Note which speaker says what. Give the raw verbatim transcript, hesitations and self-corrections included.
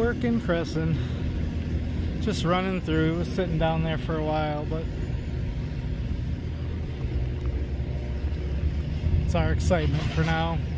Speaker 1: work in Cresson. Just running through. Was sitting down there for a while, but it's our excitement for now.